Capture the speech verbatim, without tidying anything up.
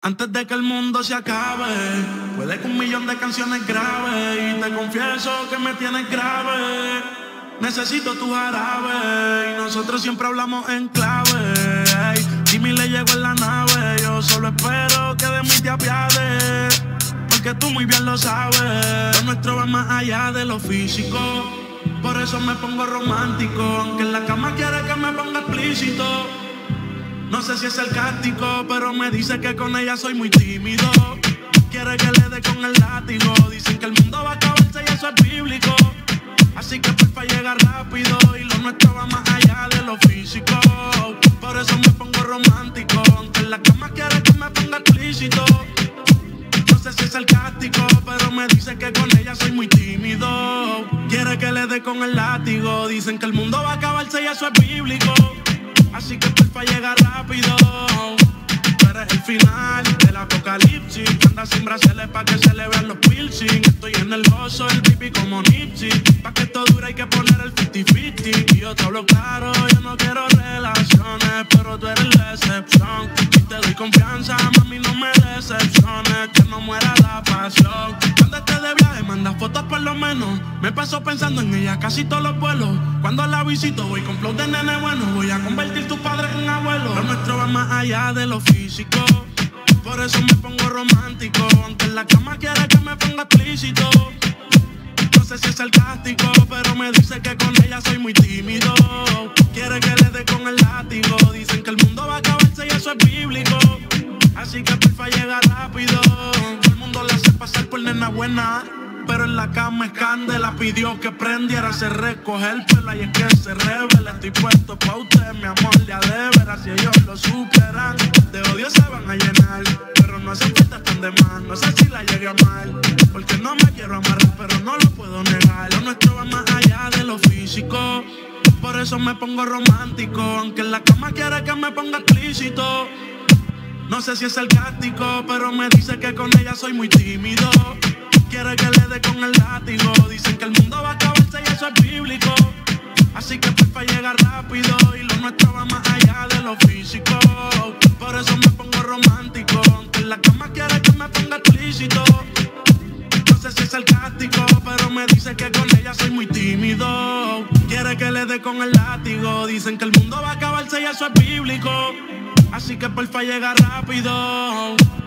Antes de que el mundo se acabe, puede que un millón de canciones grabe. Y te confieso que me tienes grave. Necesito tu jarabe. Y nosotros siempre hablamos en clave. Ey, Jimmy le llegó en la nave. Yo solo espero que de mí te apiades, porque tú muy bien lo sabes. Lo nuestro va más allá de lo físico. Por eso me pongo romántico, aunque en la cama quiere que me ponga explícito. No sé si es sarcástico, pero me dice que con ella soy muy tímido. Quiere que le dé con el látigo. Dicen que el mundo va a acabarse y eso es bíblico. Así que porfa llega rápido. Y lo nuestro va más allá de lo físico. Por eso me pongo romántico, aunque en la cama quiere que me ponga explícito. No sé si es sarcástico, pero me dice que con ella soy muy tímido. Quiere que le dé con el látigo. Dicen que el mundo va a acabarse y eso es bíblico. Así que porfa llega rápido. Tú eres el final del apocalipsis. Anda sin brasiles pa' que se le vean los piercing. Estoy en el gozo, el pipi como Nipsey. Pa' que esto dure hay que poner el cincuenta cincuenta. Y yo te hablo claro, yo no quiero relaciones, pero tú eres la excepción. Y te doy confianza, mami, no me decepciones. Que no muera la pasión. Cuando estés de viaje, manda fotos por lo menos. Me paso pensando en ella casi todos los vuelos. Cuando la visito voy con flow de nene bueno. Voy a convertir tus padres en abuelos. Lo nuestro va más allá de lo físico. Por eso me pongo romántico, aunque en la cama quiere que me ponga explícito. No sé si es sarcástico, pero me dice que con ella soy muy tímido. Quiere que le dé con el látigo. Dicen que el mundo va a acabarse y eso es bíblico. Así que porfa llega rápido. Todo el mundo la hace pasar por nena buena, pero en la cama es candela. Pidió que prendiera, se recoge el pelo y es que se revela. Estoy puesto pa' usted, mi amor, de a de veras. Si ellos lo superan, de odio se van a llenar. Pero no hacen falta tan de más, no sé si la llegué a mal. Porque no me quiero amarrar, pero no lo puedo negar. Lo nuestro va más allá de lo físico. Por eso me pongo romántico, aunque en la cama quiere que me ponga explícito. No sé si es sarcástico, pero me dice que con ella soy muy tímido. Quiere que le dé con el látigo. Dicen que el mundo va a acabarse y eso es bíblico. Así que porfa llega rápido. Y lo nuestro va más allá de lo físico. Por eso me pongo romántico, aunque en la cama quiere que me ponga explícito. No sé si es sarcástico, pero me dice que con ella soy muy tímido. Quiere que le dé con el látigo. Dicen que el mundo va a acabarse y eso es bíblico. Así que porfa llega rápido.